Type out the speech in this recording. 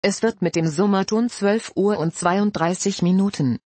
Es wird mit dem Summerton 12 Uhr und 32 Minuten